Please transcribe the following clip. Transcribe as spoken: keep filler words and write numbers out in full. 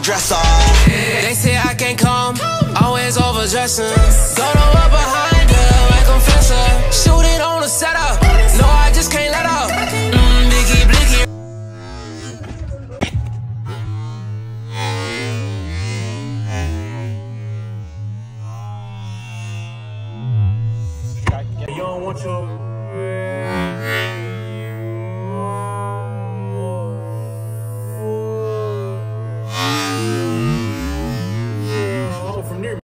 dress off. They say I can't come, always overdressing. Don't know what behind her, like I'm Fencer. Shoot it on the setup, no, I just can't let up. Mmm, Biggie, Blicky. You don't want your